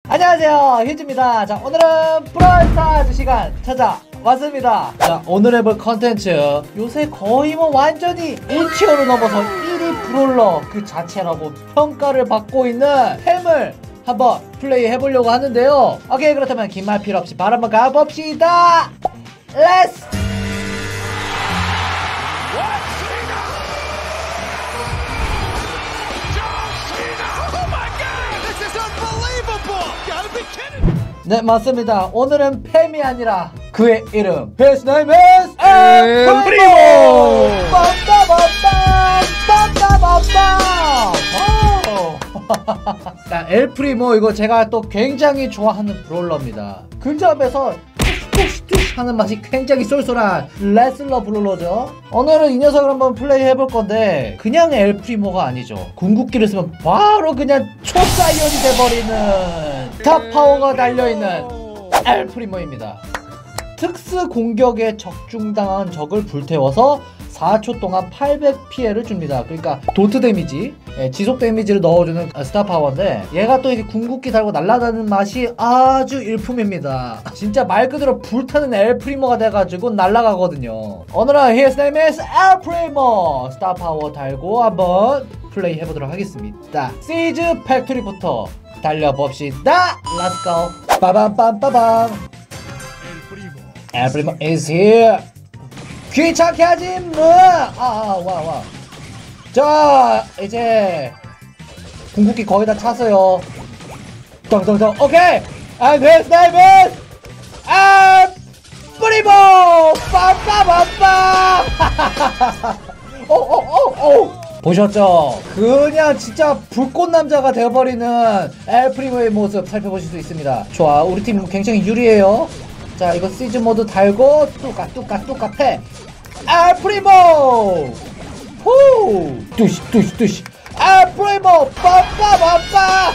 안녕하세요, 휴즈입니다. 자, 오늘은 브롤스타즈 시간 찾아왔습니다. 자, 오늘 해볼 컨텐츠, 요새 거의 뭐 완전히 1티어로 넘어서 1위 브롤러 그 자체라고 평가를 받고 있는 햄을 한번 플레이 해보려고 하는데요. 오케이, 그렇다면 긴 말 필요 없이 바로 한번 가봅시다. 렛츠! 네, 맞습니다. 오늘은 팸이 아니라 그의 이름, His name is El Primo! 자, 엘 프리모 이거 제가 또 굉장히 좋아하는 브롤러입니다. 근접에서 뚜시 하는 맛이 굉장히 쏠쏠한 레슬러 브롤러죠. 오늘은 이 녀석을 한번 플레이 해볼 건데 그냥 엘 프리모가 아니죠. 궁극기를 쓰면 바로 그냥 초사이언이 돼버리는 스타 파워가 달려있는 엘 프리모입니다. 특수 공격에 적중당한 적을 불태워서 4초 동안 800 피해를 줍니다. 그러니까 도트 데미지, 지속 데미지를 넣어주는 스타 파워인데 얘가 또 이렇게 궁극기 달고 날아다니는 맛이 아주 일품입니다. 진짜 말 그대로 불타는 엘 프리모가 돼가지고 날아가거든요. 오늘은 His name is El Primo 스타 파워 달고 한번 플레이 해보도록 하겠습니다. 시즈 팩토리부터 달려봅시다. Let's go. 빠밤빰빠밤. El Primo is here. 귀찮게 하지 뭐. 와. 자, 이제 궁극기 거의 다 찼어요. 덩덩덩. 오케이. And his name is El Primo. 빠빠빠빠. 오. 보셨죠? 그냥 진짜 불꽃 남자가 되어버리는 엘 프리모의 모습 살펴보실 수 있습니다. 좋아, 우리 팀 굉장히 유리해요. 자, 이거 시즈 모드 달고 뚜까 패. 엘 프리모! 후! 뚜시. 엘 프리모! 빠빠빠빠!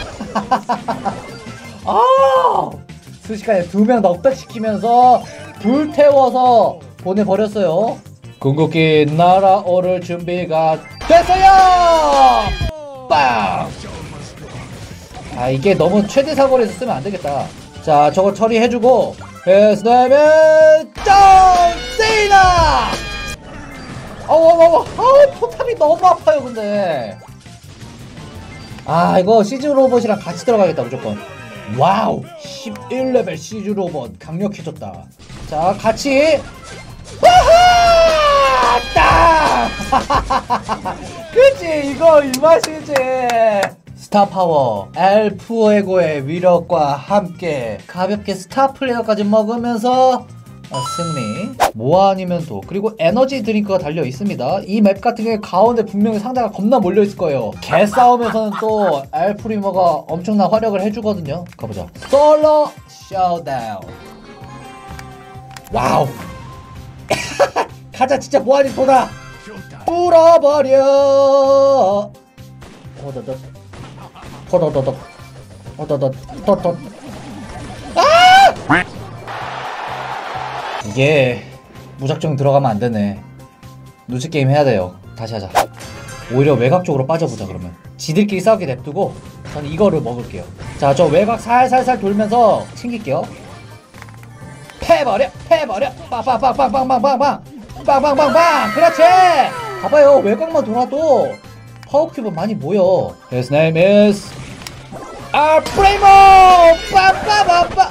아! 순식간에 2명 넉백시키면서 불태워서 보내버렸어요. 궁극기 날아오를 준비가 됐어요! 빵! 아, 이게 너무 최대 사거리에서 쓰면 안되겠다. 자, 저거 처리해주고 His name is John Cena! 포탑이 너무 아파요, 근데. 아, 이거 시즈 로봇이랑 같이 들어가겠다, 무조건. 와우! 11레벨 시즈 로봇 강력해졌다. 자, 같이. 와하! 땅! 그치, 이거 이 맛이지. 스타 파워 엘 푸에고의 위력과 함께 가볍게 스타 플레이어까지 먹으면서 승리. 뭐 아니면 도. 그리고 에너지 드링크가 달려 있습니다. 이 맵 같은 경우에 가운데 분명히 상대가 겁나 몰려 있을 거예요. 개싸움에서는 또 엘 프리모가 엄청난 활약을 해주거든요. 가보자. 솔로 쇼다운. 와우. 가자, 진짜 뭐 아닌 도다. 뚫어버려. 호더더덕. 이게 무작정 들어가면 안 되네. 눈치 게임 해야 돼요. 다시 하자. 오히려 외곽 쪽으로 빠져보자. 그러면 지들끼리 싸우게 냅두고 저는 이거를 먹을게요. 자, 저 외곽 살살살 돌면서 챙길게요. 패버려. 빵빵빵빵빵빵빵빵빵빵빵. 그렇지. 봐봐요, 외곽만 돌아도 파워큐브 많이 모여. His name is El Primo. 빠빠빠빠.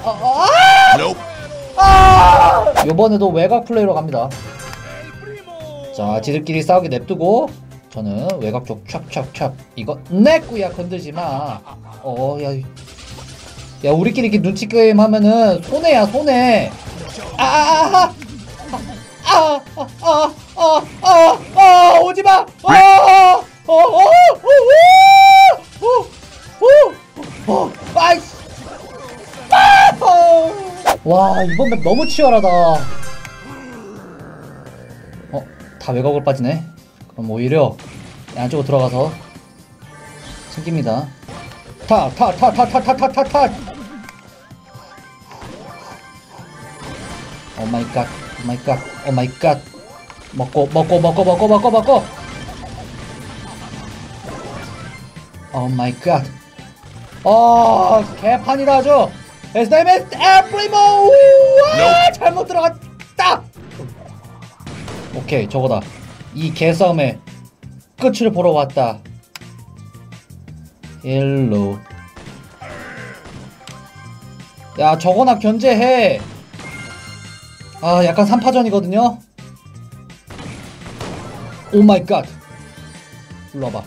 요번에도 외곽 플레이로 갑니다. 자, 지들끼리 싸우게 냅두고 저는 외곽 쪽 촥촥촥. 이거 내 꾸야, 건들지마. 야, 우리끼리 이렇게 눈치 게임 하면은 손해야, 손해. 오지마. 아이씨. 와, 이번 맵 너무 치열하다. 다 외곽으로 빠지네. 그럼 오히려 안쪽으로 들어가서 챙깁니다. 타. 오마이갓. 먹고. 오마이갓. 개판이다 아주. 에스타이메 엘프리모. 우와, 잘못 들어갔다. 오케이, 저거다. 이 개싸움의 끝을 보러 왔다. 일로. 야, 저거나 견제해. 약간 3파전이거든요. 오 마이 갓. 일로 와봐.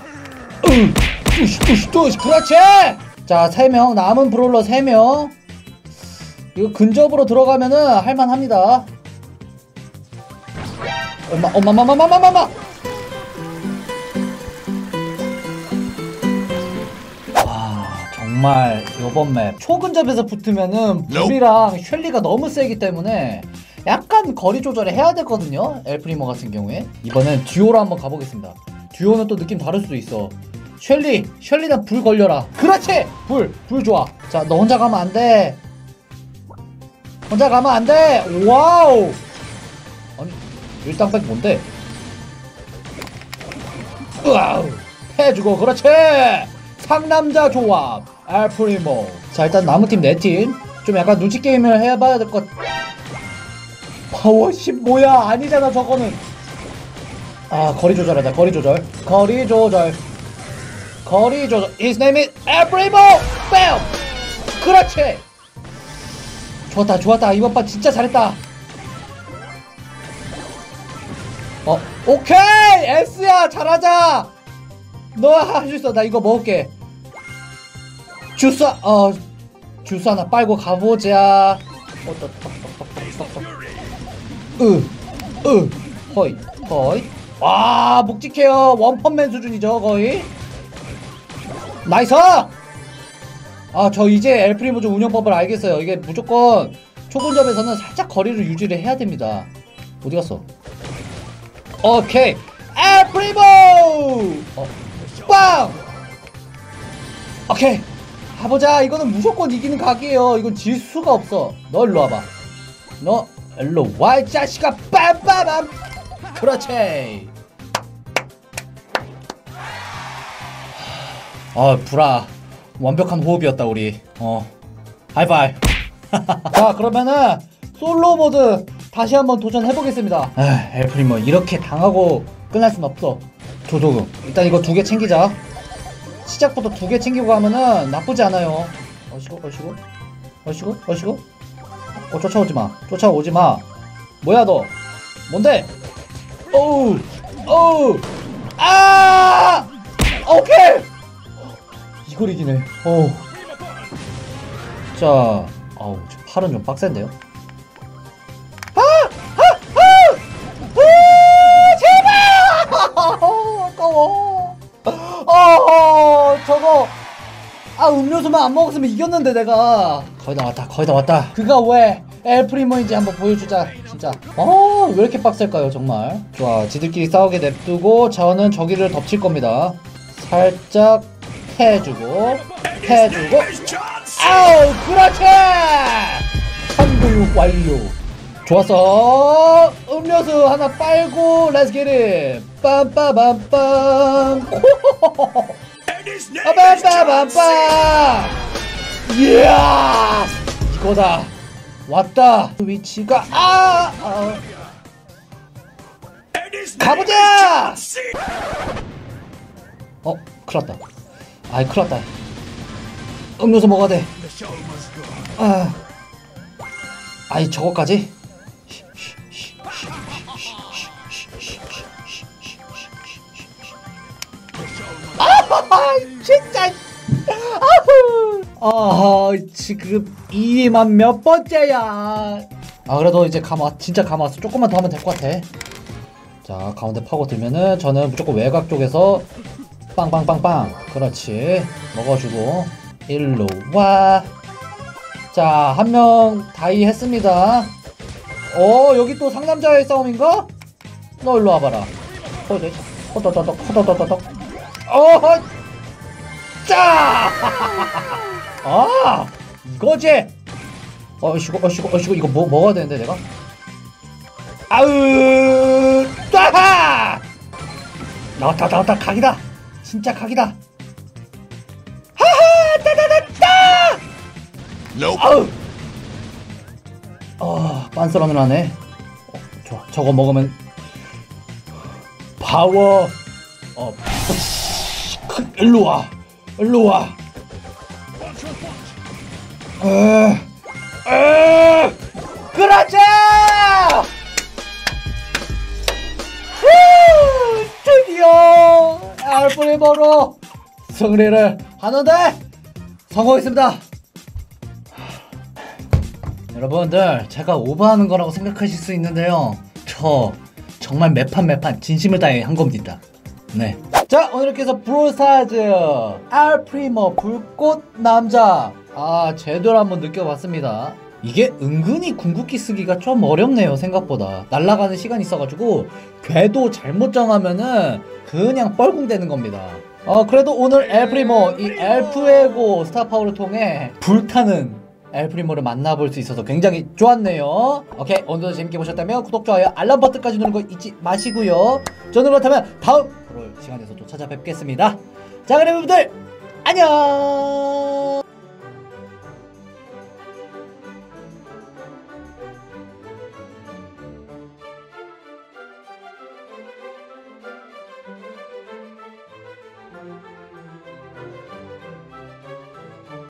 뚜시 그렇지. 자, 3명 남은 브롤러 3명. 이거 근접으로 들어가면은 할만합니다. 엄마. 정말 요번 맵 초근접에서 붙으면은 불이랑 쉘리가 너무 세기 때문에 약간 거리 조절을 해야 되거든요. 엘프리모 같은 경우에. 이번엔 듀오로 한번 가보겠습니다. 듀오는 또 느낌 다를 수도 있어. 쉘리는 불 걸려라. 그렇지! 불 좋아. 자, 너 혼자 가면 안 돼. 혼자 가면 안 돼. 와우. 아니, 일당백 뭔데? 와우. 해주고, 그렇지! 상남자 조합 엘프리모. 자, 일단 나무팀 4팀 좀 약간 눈치 게임을 해봐야 될 것. 파워십 뭐야? 아니잖아 저거는. 거리 조절하자. 거리 조절. His name is 엘프리모. 뺨. 그렇지. 좋았다. 이번 판 진짜 잘했다. 오케이. S야, 잘하자. 너 할 수 있어. 나 이거 먹을게. 주스 하나 빨고 가보자. 허이. 와, 묵직해요. 원펀맨 수준이죠 거의. 나이스. 저 이제 엘프리모 좀 운영법을 알겠어요. 이게 무조건 초근접에서는 살짝 거리를 유지를 해야 됩니다. 어디 갔어? 오케이, 엘프리모. 빵! 오케이, 가보자. 이거는 무조건 이기는 각이에요. 이건 질 수가 없어. 너 일로 와봐. 너 일로 와, 이 자식아. 빰빰빰. 그렇지. 불아, 완벽한 호흡이었다 우리. 하이파이. 자, 그러면은 솔로 모드 다시 한번 도전해보겠습니다. 엘프리모 이렇게 당하고 끝날 순 없어. 조조금 일단 이거 2개 챙기자. 시작부터 2개 챙기고 가면은 나쁘지 않아요. 어시고. 쫓아오지마. 뭐야 너? 뭔데? 오케이. 이걸 이기네. 자, 저 팔은 좀 빡센데요? 아까워. 저거 음료수만 안 먹었으면 이겼는데 내가. 거의 다 왔다. 그가 왜 엘프리모인지 한번 보여주자. 진짜 왜 이렇게 빡셀까요 정말. 좋아, 지들끼리 싸우게 냅두고 저는 저기를 덮칠 겁니다. 살짝 해주고 그렇지. 참교육 완료. 좋았어. 음료수 하나 빨고 렛츠 겟잇. 빰빠밤빰. 빰빰빰빰. 이야, 이거다. 왔다. 위치가 가보자. 큰일났다. 큰일났다. 음료수 먹어야 돼. 저거까지? 진짜. 지금 2만 몇 번째야. 그래도 이제 진짜 감 왔어. 조금만 더 하면 될 것 같아. 자, 가운데 파고들면은 저는 무조건 외곽 쪽에서 빵빵빵빵. 그렇지. 먹어주고 일로 와. 자, 한 명 다이 했습니다. 여기 또 상남자의 싸움인가? 너 일로 와봐라. 호더더덕. 짜! 이거지. 어이구, 이거 먹어야 되는데 내가. 따하! 나왔다. 각이다. 진짜 각이다. 하하! 따다다! 아우! 빤스런을 하네. 좋아, 저거 먹으면 파워 일로와 일로와. 그렇지! 드디어 알프리머로 승리를 하는데 성공했습니다. 여러분들, 제가 오버하는 거라고 생각하실 수 있는데요, 저 정말 매판 진심을 다해 한 겁니다. 네. 자, 오늘 이렇게 해서 브롤스타즈 알프리머 불꽃 남자 제대로 한번 느껴봤습니다. 이게 은근히 궁극기 쓰기가 좀 어렵네요. 생각보다 날아가는 시간이 있어가지고 궤도 잘못 정하면은 그냥 뻘궁되는 겁니다. 그래도 오늘 엘프리머 이 엘프에고 스타파워를 통해 불타는 엘프리머를 만나볼 수 있어서 굉장히 좋았네요. 오케이, 오늘도 재밌게 보셨다면 구독, 좋아요, 알람 버튼까지 누르는 거 잊지 마시고요. 저는 그렇다면 다음 브롤 시간에서 또 찾아뵙겠습니다. 자, 그럼 여러분들 안녕.